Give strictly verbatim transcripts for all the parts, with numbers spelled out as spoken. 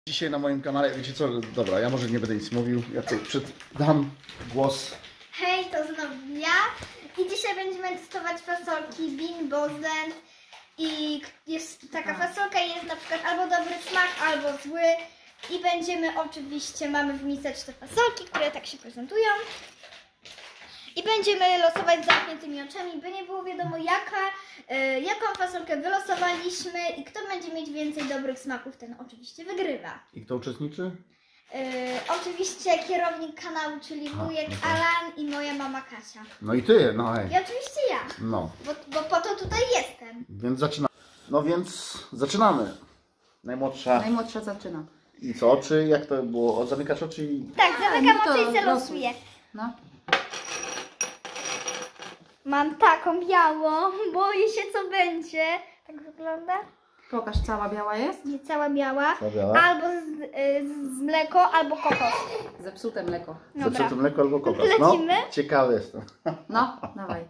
Dzisiaj na moim kanale, wiecie co, dobra, ja może nie będę nic mówił, ja tutaj dam głos. Hej, to znowu ja i dzisiaj będziemy testować fasolki Bean Bozen i jest taka fasolka, jest na przykład albo dobry smak, albo zły i będziemy oczywiście, mamy wmisać te fasolki, które tak się prezentują i będziemy losować z zamkniętymi oczami, by nie było wiadomo jaka, y, jaką fasolkę wylosowaliśmy i kto będzie mieć więcej dobrych smaków, ten oczywiście wygrywa. I kto uczestniczy? Yy, oczywiście kierownik kanału, czyli wujek A, okay. Alan i moja mama Kasia. No i ty, no hej. I oczywiście ja, No, bo, bo po to tutaj jestem. więc zaczynamy. No więc zaczynamy. Najmłodsza. Najmłodsza zaczyna. I co, oczy, jak to było? O, zamykasz oczy i... Tak, zamykam no to oczy i se losuj. losuję. No. Mam taką białą, boję się co będzie. Tak wygląda. Pokaż, cała biała jest? Nie cała biała. Co biała? Albo z, y, z mleko, albo kokos. Zepsute mleko. Dobra. Zepsute mleko albo kokos. No, Lecimy? ciekawy jestem. No, dawaj.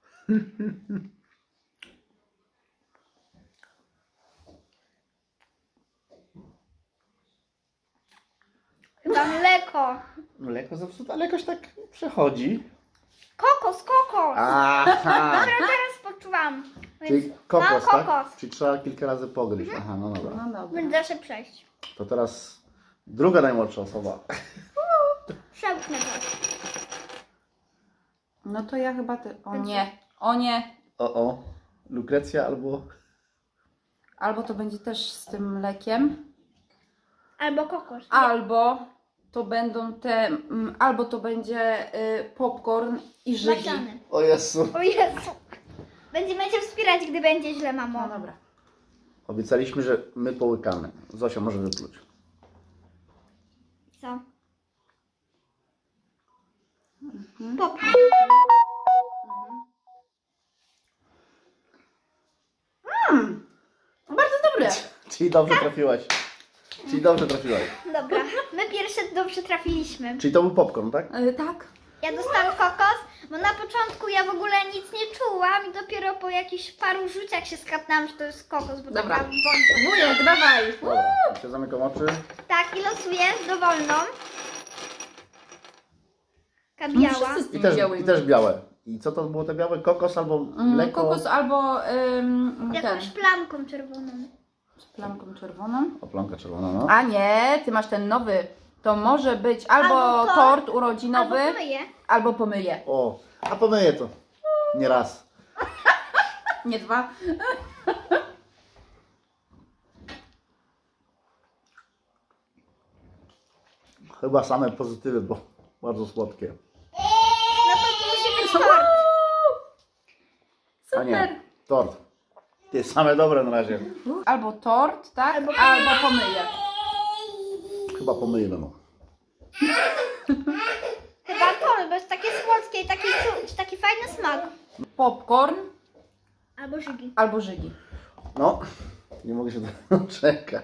Chyba mleko. Mleko zepsute, ale jakoś tak przechodzi. Kokos, kokos. Aha! Dobra, teraz poczułam. Więc Czyli kokos, mam tak? kokos. Czyli trzeba kilka razy pogryźć. Aha, no dobra. No dobra. Więc da się przejść. To teraz druga najmłodsza osoba. Przełknę to. No to ja chyba ty... O nie, o nie. O, o. Lukrecja albo... Albo to będzie też z tym mlekiem, Albo kokos. albo to będą te... Mm, albo to będzie y, popcorn i żygi. Maślany. O Jezu. O Jezu. Będziemy cię wspierać, gdy będzie źle, mamo. No dobra. Obiecaliśmy, że my połykamy. Zosia może wypluć. Co? Mhm. Popcorn. Mm, bardzo dobre. Czyli dobrze trafiłaś. Czyli dobrze trafiłaś. Dobra, my pierwsze dobrze trafiliśmy. Czyli to był popcorn, tak? Y, tak. Ja dostałam kokos, bo na początku ja w ogóle nic nie czułam i dopiero po jakichś paru rzuciach się skapnęłam, że to jest kokos, bo Dobra. taka wątka. Wujek, dawaj. Dobra, ja się zamykam oczy. Tak, i losuję dowolną. Taka No, biała. wszyscy z I tymi też, białymi. I też białe. I co to było te białe? Kokos albo Mm, mleko? kokos albo ym, ten. Jakąś plamką czerwoną. Z plamką czerwoną. O, plamka czerwona, no. A nie, ty masz ten nowy. To może być albo, Albo tort, tort, urodzinowy, Albo pomyję. albo pomyje. O, a pomyję to. Nie raz. Nie dwa. Chyba same pozytywy, bo bardzo słodkie. No to musi być tort. A nie, Super. tort. Ty, same dobre na razie. Albo tort, tak? Albo Albo, pomyje. Chyba pomyję no. Chyba tort, bo jest takie słodkie i taki, czu- taki fajny smak. Popcorn Albo żygi. albo żygi. No, nie mogę się doczekać.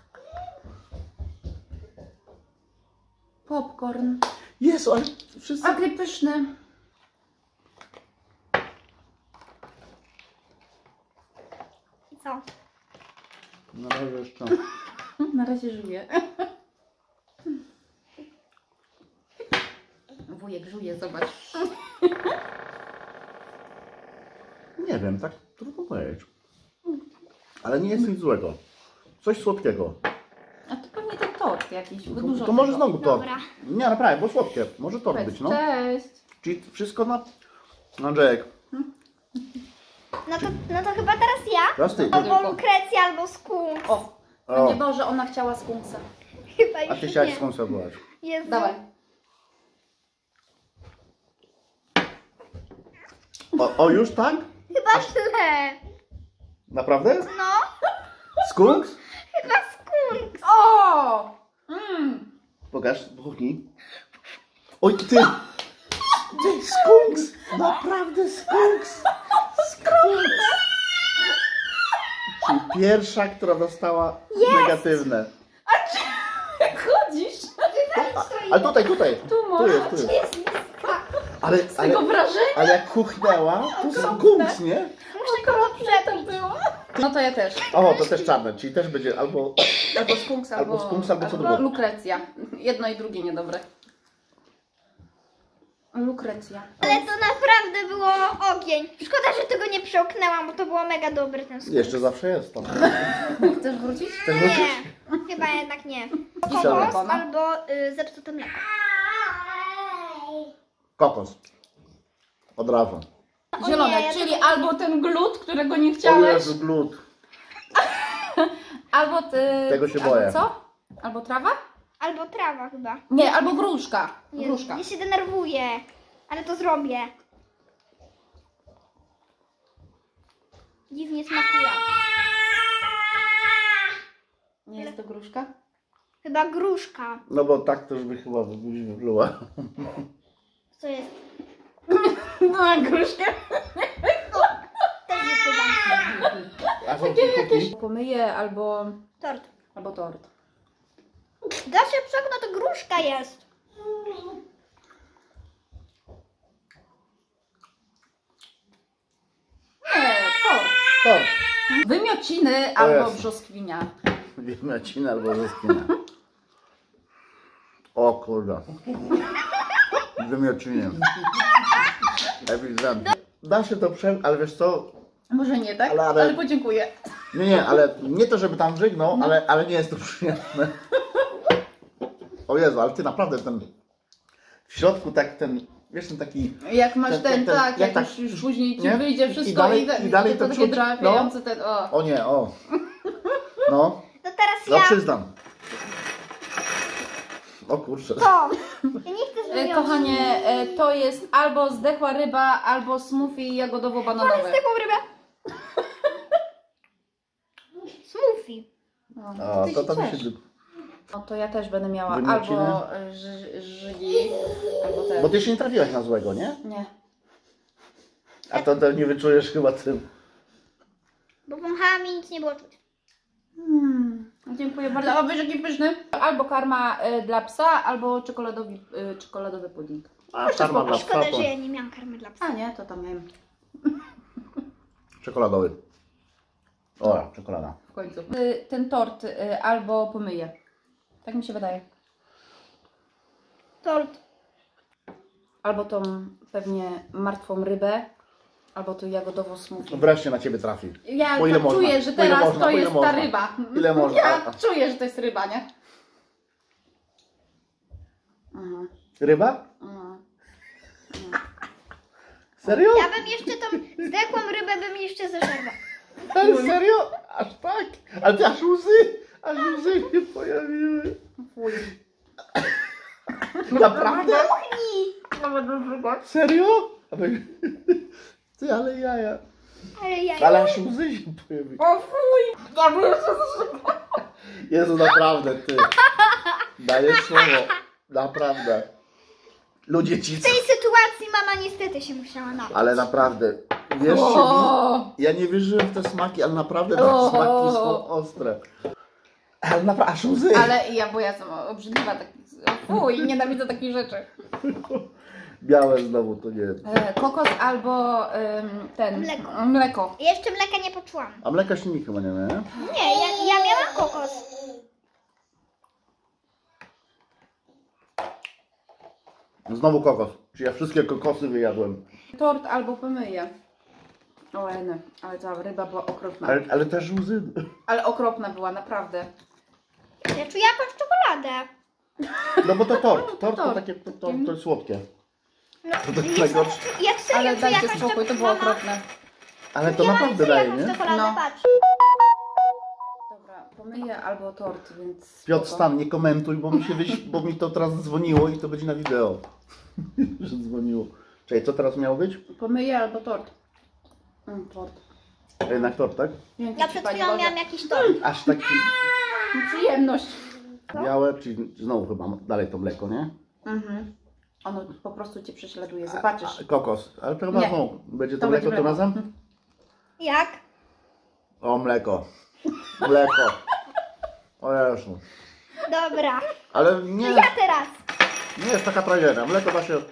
Popcorn. Jezu, ale wszyscy... Agry pyszny. I co? Na razie jeszcze... Na razie żuję. Wujek żuje, zobacz. Nie wiem, tak trudno powiedzieć. Ale nie jest nic złego. Coś słodkiego. A to pewnie ten tort jakiś, bo To, dużo to może tego. znowu tort. Dobra. Nie, naprawdę, bo słodkie. Może tort Cześć, być, no. Cześć. Czyli wszystko na... Andrzejek. No to, no to chyba teraz ja? Teraz ty. Albo lukrecja, albo skunk. O, O. nie Boże, ona chciała skunksa. Chyba A już ty chciałaś nie. skąd sobie byłaś? Jezu. Dawaj. O, o, już tak? Chyba źle. Naprawdę? No, Skunks? chyba skunk. O! Mm. Pokaż, puchnij. Oj, ty! Ty, skunks! Naprawdę skunks! Skunks! Czyli pierwsza, która dostała negatywne. Jak chodzisz? Ale tutaj, tutaj. Tu Tu może. jest, tu jest. Jest bliska. Ale, Z tego ale, wrażenia ale jak kuchnęła, to skunks, nie? Muszę go to przepić. było. No to ja też. O, to też czarne, czyli też będzie albo, Albo skunks, albo, albo skunks, albo co drugie. lukrecja. Jedno i drugie niedobre. Lukrecja. Ale to naprawdę było ogień. Szkoda, że tego nie przełknęłam, bo to było mega dobre ten skór. Jeszcze zawsze jest to. Chcesz wrócić? Chcesz wrócić? Nie, chyba jednak nie. Zielone Kokos pana. albo y, zepsute mleko. Kokos. Od razu. Zielone, nie, ja czyli tego- albo ten glut, którego nie O chciałeś, Jezu, glut. albo ty... Tego się albo boję. co? Albo trawa? Albo trawa chyba. Nie, albo gruszka. Jezu, Gruszka. ja się denerwuję, ale to zrobię. Dziwnie smakuje. Nie jest to gruszka? Chyba gruszka. No bo tak to już by chyba wypluła. Co jest? No, a gruszkę? Też wypływam. A są Jakieś pomyje albo... Tort. albo tort. Da się przekno, to gruszka jest. Nie, tort. To. Wymiociny albo Jezu. brzoskwinia. Wiemniacina albo zeskina. O kurde. Wymiocinie. Ewidentnie. Da się to prze... ale wiesz co? Może nie, tak? Ale- Ale, ale- podziękuję. Nie, nie, ale nie to, żeby tam żygnął, ale, ale nie jest to przyjemne. O Jezu, ale ty naprawdę ten... W środku tak ten... Wiesz, ten taki... Jak masz Ten- ten, ten- ten- tak, jak jak, tak- już, już później ci nie? wyjdzie I wszystko dalej- i, te- i dalej to, to takie czuć, trafiające ten, o. O nie, o. No, To teraz no ja. przyznam. O kurczę. To. Ja nie chcę E, zmieniać. Kochanie, e, to jest albo zdechła ryba, albo smoothie jagodowo-bananowe. Z taką rybę. Smoothie. No, O, ty to się to mi ciesz. się... No to ja też będę miała Wymiociny? albo e, ży, żygi, albo ten. Bo ty się nie trafiłaś na złego, nie? Nie. A to, to nie wyczujesz chyba tym. Bo wąchałam i nic nie było czuć. Hmm, dziękuję bardzo. O, wiesz jaki pyszny? Albo karma e, dla psa, albo czekoladowy, e, czekoladowy pudding. A karma dla psa Szkoda, to że ja nie miałam karmy dla psa. A nie, to tam miałem czekoladowy. O, czekolada. w końcu. E, ten tort e, albo pomyję. Tak mi się wydaje. Tort. Albo tą pewnie martwą rybę, albo to jagodowo smoothie. Wreszcie na ciebie trafi. Ja Po ile tak można? czuję, że Po ile teraz można? to Po ile jest ta można? ryba. Ile można? Ja A- czuję, że to jest ryba, nie? Mhm. Ryba? Mhm. Serio? Ja bym jeszcze tą zdechłą rybę bym jeszcze zeżarła. Ale serio? Aż tak? Ale ty aż łzy, aż łzy się pojawiły. Fuj. Naprawdę? Puchnij. Serio? Ale- Ty, ale jaja. Ale ja... Ale aż łzy się pojawiły. O fuj! Jezu, naprawdę, ty. Dajesz słowo. Naprawdę. Ludzie ci... W tej sytuacji mama niestety się musiała napić. Ale naprawdę, wierzcie mi, O! ja nie wierzyłem w te smaki, ale naprawdę te O! smaki są ostre. Ale naprawdę, aż łzy. Ale ja, bo ja jestem obrzydliwa, tak, fuj, nienawidzę takich rzeczy. Białe znowu, to nie. E, kokos albo ym, ten, Mleko. mleko. Ja jeszcze mleka nie poczułam. A mleka się nikt chyba nie ma, nie? Nie, ja, ja miałam kokos. Znowu kokos. Czy ja wszystkie kokosy wyjadłem. Tort albo pomyję. O eny, ale ta ryba była okropna. Ale, ale też łzy. Ale okropna była, naprawdę. Ja czuję jakąś czekoladę. No bo to tort. Tort to Tort. takie, to, to, to jest słodkie. No, To ja, najgorsze. ja serio Ale czuję dajcie jakąś spokój, to było czekoladę. okropne. Ale to Ja naprawdę czuję daje, jakąś nie? czekoladę, No. patrz. Dobra, pomyję albo tort, więc... Piotr, spoko. stan, nie komentuj, bo mi się wyś... bo mi to teraz dzwoniło i to będzie na wideo. Że dzwoniło. Czekaj, co teraz miało być? Pomyję albo tort. Mm, tort. A jednak tort, tak? Dzięki Ja ci, przed Pani chwilą Boże. miałam jakiś tort. Aż taki Przyjemność. białe, czyli znowu chyba dalej to mleko, nie? Mhm. Ono po prostu cię prześladuje, zobaczysz. A, kokos. Ale to chyba Nie. znowu. Będzie to, To mleko będzie tym mleko. razem? Jak? O, mleko. Mleko. O Jezu. Dobra. Ale nie, Ja teraz. nie jest taka tragedia. Mleko da się...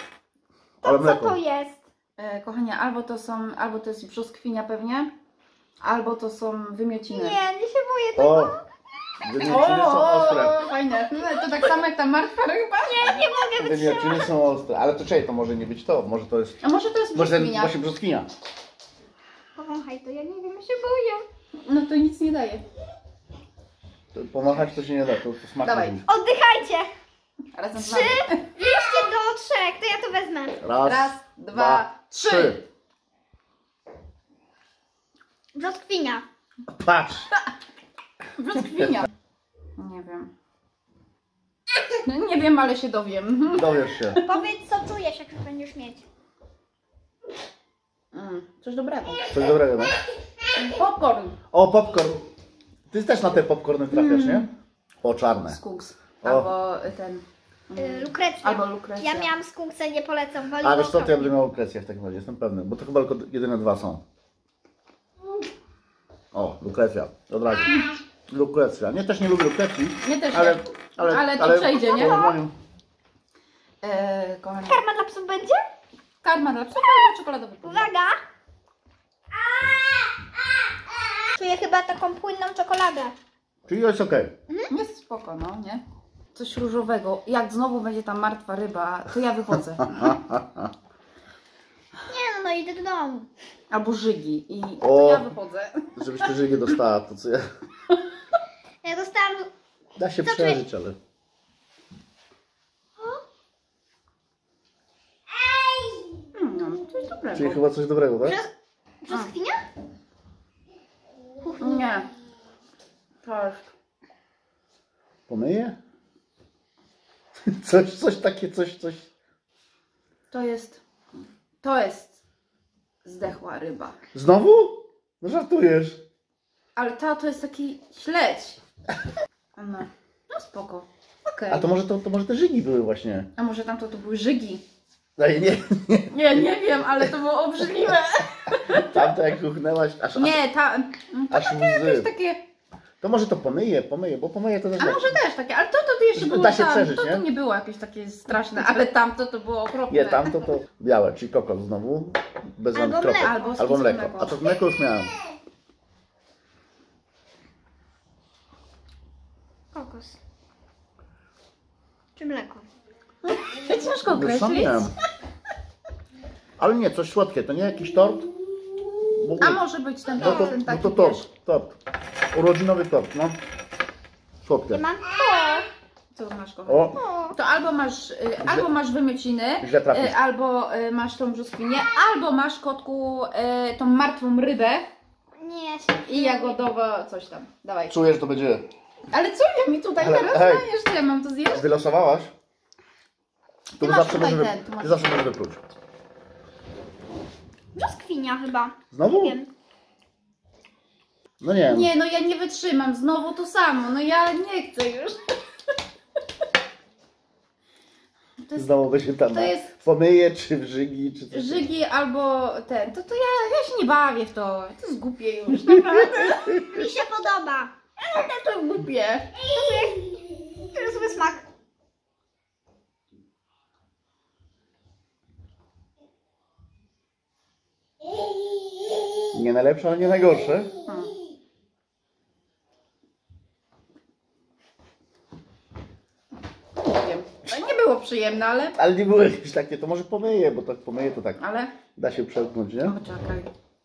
Ale To co mleko. to jest? E, kochanie, albo to są, albo to jest brzoskwinia pewnie, albo to są wymiociny. Nie, nie się boję tego. O! Wymiociny są ostre. Fajne. No, to tak samo jak ta martwa ryba. Nie, nie mogę wytrzymać. Wymiociny są ostre. Ale to czekaj, to może nie być to. Może to jest... A może to jest Może ten brzoskwinia? właśnie brzoskwinia. Powąchaj to, ja nie wiem, ja się boję. No to nic nie daje. To pomachać to się nie da, to, to smak Dawaj. musi być. Oddychajcie. Razem z Trzy, nami. liczcie do trzech, to ja to wezmę. Raz, Raz, dwa, trzy. Brzoskwinia. Patrz! Brzoskwinia. Nie wiem. No, nie wiem, ale się dowiem. Dowiesz się. Powiedz, co czujesz, jak już będziesz mieć. Mm, coś dobrego. Coś dobrego, no. Popcorn. O, popcorn. Ty też na te popcorny trafiasz, nie? O, czarne. Skunks. O. Albo ten... Yy, lukrecja. Albo lukrecja. Ja miałam skunkce, nie polecam. A wiesz co, to ja będę miał lukrecję w takim razie, jestem pewny. Bo to chyba tylko jedyne dwa są. O, lukrecja. Od razu. Lukrecja. Nie, też nie lubię lukrecji. Nie też Ale, nie. ale, Ale to przejdzie, nie? ale- Eee, kochani. Karma dla psów będzie? Karma dla psów albo czekoladowy pudding. Uwaga! Czuję chyba taką płynną czekoladę. Czyli jest okej. Jest spoko, no, nie? Coś różowego. Jak znowu będzie ta martwa ryba, to ja wychodzę. Nie no, no idę do domu. Albo żygi. I O. to ja wychodzę. Żebyś ty żygie dostała, to co ja... Ja dostałam... Da się Co przeżyć, ale... Mm, no, coś dobrego. Czyli chyba coś dobrego, tak? Brzo... Brzoskwinia? Nie. To jest... Pomyję? Coś, coś takie, coś, coś... To jest... To jest zdechła ryba. Znowu? No żartujesz. Ale ta to jest taki śledź. No, no spoko. Okej. A to może, to, to może te żygi były właśnie. A może tamto to były żygi? Ej, nie, nie. Nie, nie wiem, ale to było obrzydliwe. Tamto jak kuchnęłaś, aż, aż, Nie, ta... To aż jakieś łzy. takie... To może to pomyję, pomyję, bo pomyję to też A tak. może też takie, ale to, to jeszcze Da było się tam, przeżyć, to, to nie? nie było jakieś takie straszne, ale tamto to było okropne. Nie, tamto to białe, czyli kokos znowu. Bez Albo żadnych kropek. mleko. Albo z Albo kisłym mleko. mleko. A to mleko już miałem. Kokos. Czy mleko? Ciężko Już określić. sam miałem. Ale nie, coś słodkie, to nie jakiś tort? Bo A nie. może być ten, No to, ten no taki, to wiesz, tort, tort. Urodzinowy tort, no. Słodkie. Nie mam? co masz, kochanie? O, O, To albo masz, y, albo masz wymiociny, źle trafisz. y, albo y, masz tą brzoskwinię, albo masz, kotku, y, tą martwą rybę nie, ja się i jagodowo coś tam. Dawaj. Czujesz, to będzie... Ale co ja mi tutaj Ale teraz hej. dajesz? Co ja mam to zjeść? Wylosowałaś? To masz zawsze tutaj możesz, ten, tu masz- ty zawsze możesz wypluć. Brzoskwinia chyba. Znowu? Nie wiem. No nie. Nie, no ja nie wytrzymam, znowu to samo, no ja nie chcę już. To jest Znowu będzie tam to jest- pomyje, czy w żygi, czy coś. żygi albo ten, to, to ja, ja się nie bawię w to, to jest głupie już, naprawdę. Mi się podoba. To jest głupie. To jest zły smak. Nie najlepsze, ale nie najgorsze. Hmm. Nie wiem, to nie było przyjemne, ale... Ale nie były jakieś takie, to może pomyję, bo tak pomyję to tak Ale... da się przełknąć, nie? Poczekaj.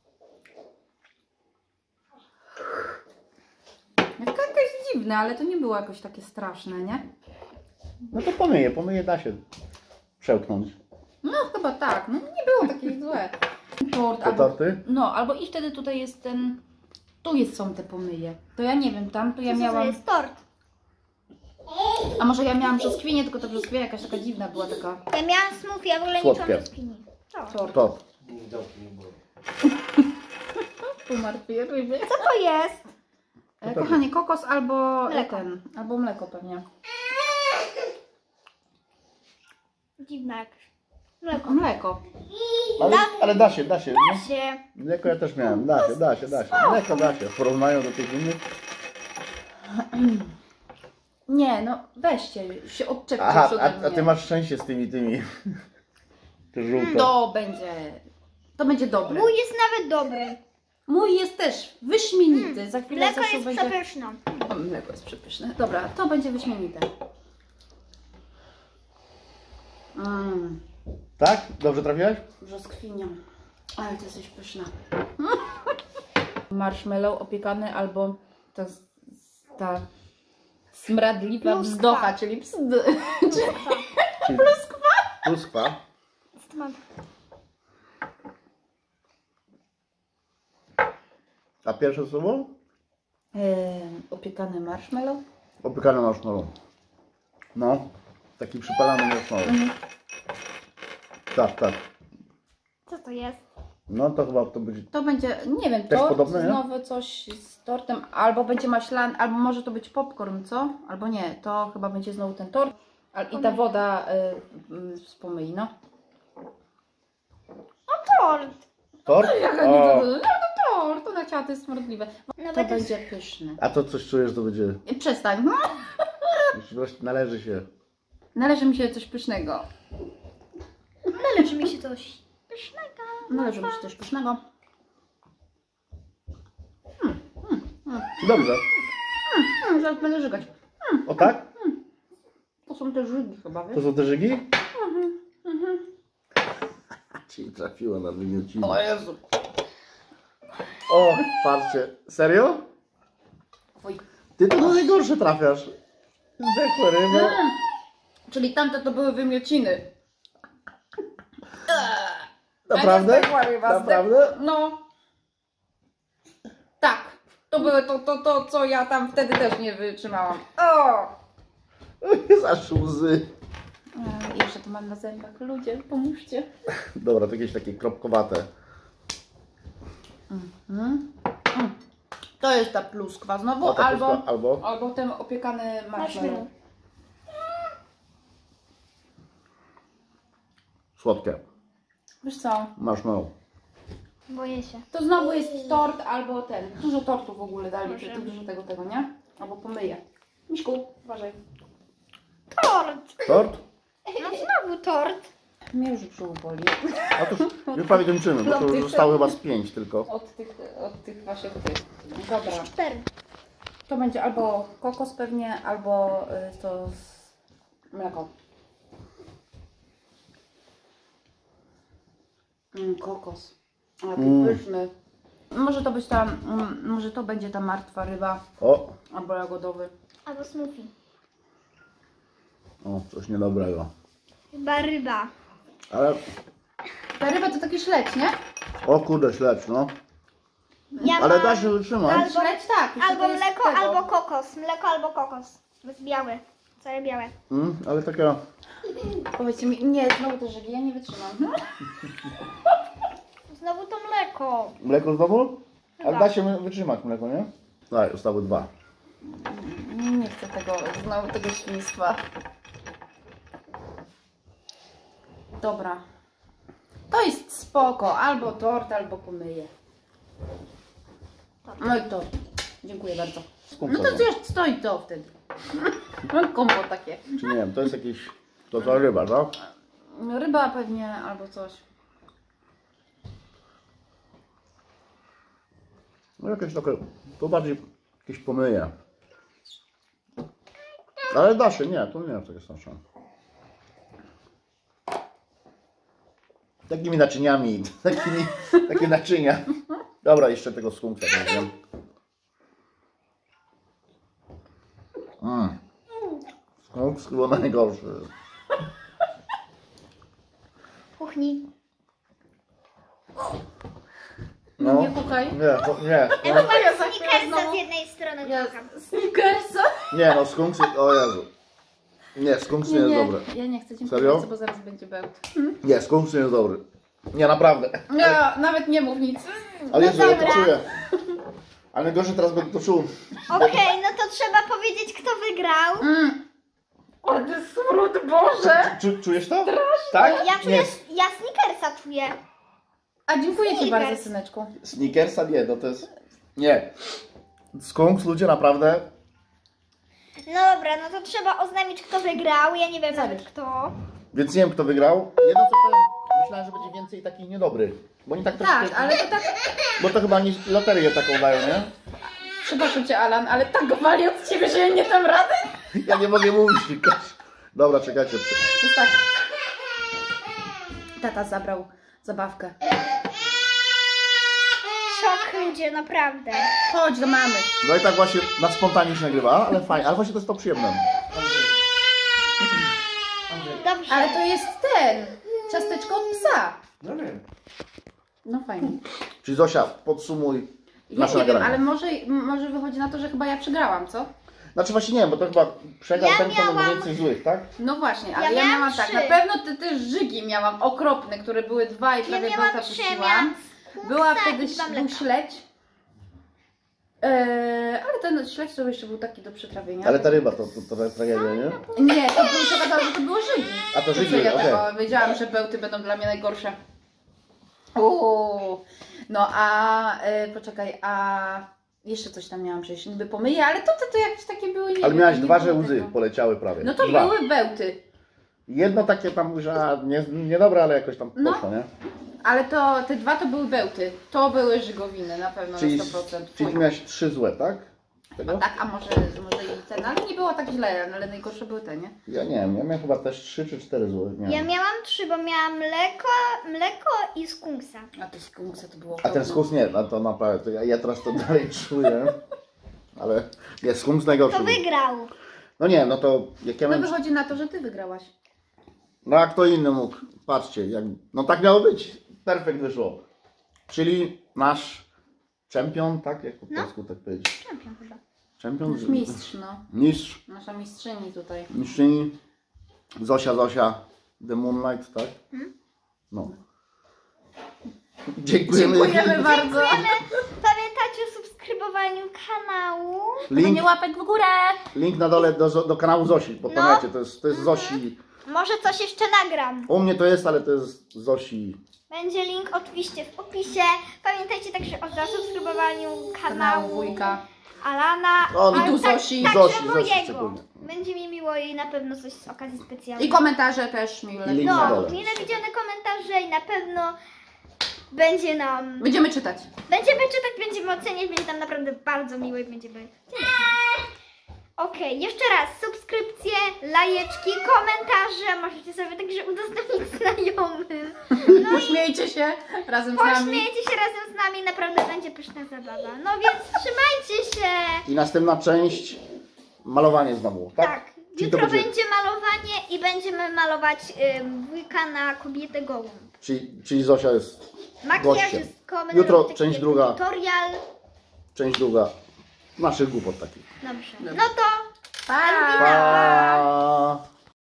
Jest jakoś dziwne, ale to nie było jakoś takie straszne, nie? No to pomyję, pomyję da się przełknąć. No chyba tak, no nie było takie złe. Tort, Te albo, torty? no, albo i wtedy tutaj jest ten... Tu jest, są te pomyje. To ja nie wiem, tam to ja Co to miałam... jest tort. A może ja miałam brzoskwinię, tylko ta brzoskwinia jakaś taka dziwna była, taka... Ja miałam smoothie, ja w ogóle nie Słodkie. czułam brzoskwini. Co? Tort. Tort. Tu martwię ryby. Co to jest? E, kochanie, kokos albo Mleko. ten, albo mleko pewnie. Dziwne jakieś. Mleko. Mleko. Ale, ale da się, da się. No. Się. Mleko ja też miałem, da się, da się, da się. Mleko da się, w porównaniu do tych innych. Nie, no weźcie, się odczepcie Aha, już ode a, a mnie. ty masz szczęście z tymi, tymi. Te żółte. To będzie, to będzie dobre. Mój jest nawet dobry. Mój jest też wyśmienity. Za chwilę Mleko Zosiu jest będzie... przepyszne. O, mleko jest przepyszne. Dobra, to będzie wyśmienite. Mmm, Tak? Dobrze trafiłeś? brzoskwinią. Ale ty jesteś pyszna. Marshmallow opiekany albo ta, ta smradliwa Pluskwa. bzdocha, czyli psd. Czyli Pluskwa. pluskwa. A pierwsze słowo? Yy, opiekany marshmallow. Opiekany marshmallow. No, taki przypalany marshmallow. Mhm. Tak, tak. Co to jest? No to chyba to będzie... To będzie, nie wiem, Też tort, podobne, nie? znowu coś z tortem, albo będzie maślany, albo może to być popcorn, co? Albo nie, to chyba będzie znowu ten tort. al- I ta woda y, y, z pomyj, no. Tort. Tort? Jaka nie O, to, to tort, ona chciała, to jest smrodliwe. No To będę... będzie pyszne. a to coś czujesz, to będzie... I przestań, no. Wreszcie należy się. Należy mi się coś pysznego. Należy mi się coś pysznego. Należy mi się coś pysznego. Dobrze. Hmm, zaraz będę żygać. O tak? To są te żygi chyba, To wiesz? są te żygi? Czyli trafiła na wymiocinę. O Jezu. O, patrzcie. Serio? Oj. Ty to na najgorsze trafiasz. Zdechłe ryby. Mm. Czyli tamte to były wymiociny. Naprawdę? Naprawdę? Naprawdę? No. Tak. To były to, to, to, co ja tam wtedy też nie wytrzymałam. O! Aż łzy. E, jeszcze to mam na zębach. Ludzie, pomóżcie. Dobra, to jakieś takie kropkowate. Mm. Mm. To jest ta pluskwa znowu, O, ta albo, pluskwa, albo? albo ten opiekany marshmallow. Słodkie. Wiesz co? Marshmallow. Boję się. To znowu jest tort albo ten. Dużo tortu w ogóle dali, Proszę. to dużo tego, tego, nie? Albo pomyję. Miśku, uważaj. Tort. Tort? No znowu tort. Mnie już brzuch boli. Otóż już prawie kończymy, bo to już zostało chyba z pięć tylko. Od tych, od tych waszych tych. Dobra. Cztery. To będzie albo kokos pewnie, albo y, to z mleko. Mm, kokos. A taki Mm. pyszny. Może to być ta, mm, może to będzie ta martwa ryba, O, albo jagodowy. Albo smoothie. o, coś niedobrego. Chyba ryba. Ale, Ta ryba to taki śledź, nie? o kurde, śledź, no. Ja Ale mam da się wytrzymać. Albo- Śledź tak. jeśli albo to jest mleko, tego. albo kokos. Mleko albo kokos. Jest białe. Całe białe. Mm, ale taka... Powiedzcie mi, nie, znowu te żygi, ja nie wytrzymam. Znowu to mleko. Mleko znowu? Ale Chyba. da się wytrzymać mleko, nie? Tak, zostały dwa. Nie, nie chcę tego, znowu tego świństwa. Dobra. To jest spoko, albo tort, albo pomyję. No i to. Dziękuję bardzo. No to już stoi to wtedy. No kombo takie. Czy nie wiem, to jest jakieś... To ta ryba, tak? Ryba pewnie, albo coś. No jakieś takie... To bardziej jakieś pomyje. Ale da się, nie, to nie jest takie straszne. Takimi naczyniami, takimi, takie naczynia. Dobra, jeszcze tego skunksa wiem. Mm. Skunks chyba najgorszy. Kuchni. No nie pukaj. Nie, to, nie. Ja No, chyba ja za chwilę Snickersa znowu- z jednej strony Ja kocham. Snickersa. nie, no skunks jest, o Jezu. Nie, skunks nie, Nie, jest nie, dobry. ja nie chcę, dziękuję Serio? bardzo, bo zaraz będzie bełt. Nie, skunks nie jest dobry. Nie, naprawdę. Nie, nawet nie mów nic. Ale Jezu, ja to dobra. czuję. Ale gorzej teraz będę to czuł. Okej, no to trzeba powiedzieć, kto wygrał. Mm. O, ty smród Boże! Czu, czujesz to? Tak? Ja czuję, Nie. ja Snickersa czuję. A dziękuję Ci Snickers. bardzo, syneczku. Snickersa nie, no to jest... Nie. Skunks, ludzie, naprawdę. No dobra, no to trzeba oznamić, kto wygrał. Ja nie wiem nawet kto. Więc nie wiem, kto wygrał. Jedno co powiem, myślałem, że będzie więcej takich niedobrych. Bo oni tak troszkę... Tak, ale to tak... Bo to chyba nie loterię taką dają, nie? Przepraszam cię, Alan, ale tak wali od ciebie, że ja nie dam rady. Ja nie mogę mówić. Dobra, czekajcie. To jest tak. Tata zabrał zabawkę. Szok ludzie, naprawdę. Chodź do mamy. No i tak właśnie na spontanicznie nagrywa, ale fajnie, ale właśnie to jest to przyjemne. Dobrze. Ale to jest ten. Ciasteczko od psa. No wiem. No fajnie. Czyli Zosia, podsumuj Ja nasze nie wiem, nagranie. ale może, może wychodzi na to, że chyba ja przegrałam, co? Znaczy właśnie nie wiem, bo to chyba przegrał Ja ten, kto miałam- najwięcej złych, tak? No właśnie, ale Ja ja, miałam miałam tak, trzy. na pewno te, te żygi miałam okropne, które były dwa i Ja prawie miałam bota trzy, puściłam. miałam skunksa Była i wtedy dwa był mleka. śledź. Eee, ale ten śledź to jeszcze był taki do przetrawienia. Ale ta ryba to, to, to tragedia, nie? Nie, to był, się okazało, że to było żygi. A to żygi, Co ja okej. tego wiedziałam, że bełty będą dla mnie najgorsze. Uuu. No a e, poczekaj, a jeszcze coś tam miałam, że się niby pomyję, ale to, to, to jakieś takie były nie Ale wiem, miałaś nie dwa, było że łzy tego. poleciały prawie. No to dwa. były bełty. Jedno takie tam, że a, nie, niedobre, ale jakoś tam No. poszło, nie? Ale to te dwa to były bełty. To były żygowiny na pewno Czyli, na sto procent. czyli ty miałaś trzy złe, tak? Chyba Tego? tak, a może, może i ten, ale nie było tak źle, ale najgorsze były te, nie? Ja nie wiem, ja miałem chyba też trzy czy cztery złe. Nie Ja wiem. miałam trzy, bo miałam mleko, mleko i skunksa. A to skunksa to było A ten okropne. schus nie, no to naprawdę, to ja, ja teraz to dalej czuję. Ale jest schus najgorszy. To wygrał. No nie, no to jak ja No miałem... wychodzi na to, że ty wygrałaś. No a kto inny mógł? Patrzcie, jak... no tak miało być. Perfekt wyszło. Czyli nasz czempion, tak? Jak po No. polsku tak powiedzieć? Czempion chyba. Czempion? Nasz mistrz, no. Mistrz. Nasza mistrzyni tutaj. Mistrzyni. Zosia, Zosia. The Moonlight, tak? No. Dziękujemy. Dziękujemy bardzo. Pamiętajcie o subskrybowaniu kanału. Link, łapek w górę. link na dole do, do kanału Zosi, bo No. pamiętajcie, to jest, to jest Zosi. Może coś jeszcze nagram. U mnie to jest, ale to jest Zosi. Będzie link oczywiście w opisie. Pamiętajcie także o zasubskrybowaniu Kanał kanału wujka. Alana. O, ale i tu tak, Zosi. Także Zosi, Zosi mojego. szczególnie. Będzie mi miło i na pewno coś z okazji specjalnej. I komentarze też mile. I link na No, dole. mile widziane komentarze i na pewno będzie nam... Będziemy czytać. Będziemy czytać, będziemy oceniać, będzie tam naprawdę bardzo miło i będziemy... Okej, jeszcze raz, subskrypcje, lajeczki, komentarze, możecie sobie także udostępnić znajomym. Pośmiejcie się razem z nami. Pośmiejcie się razem z nami, naprawdę będzie pyszna zabawa. No więc trzymajcie się! I następna część, malowanie znowu, tak? Tak, Czyli to jutro będzie, będzie malowanie i będziemy malować ym, wujka na kobietę gołą. czyli, czyli Zosia jest Makijażystko, będę Jutro robić taki część wielki druga. tutorial. część druga naszych głupot takich. Dobrze. Dobrze. No to Pa! Elwina. Pa!